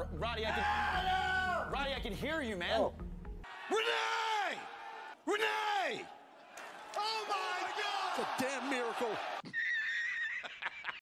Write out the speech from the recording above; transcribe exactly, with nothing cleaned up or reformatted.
Roddy, I can... Adam! Roddy, I can hear you, man. Oh. Renee! Renee! Oh, my God! It's a damn miracle.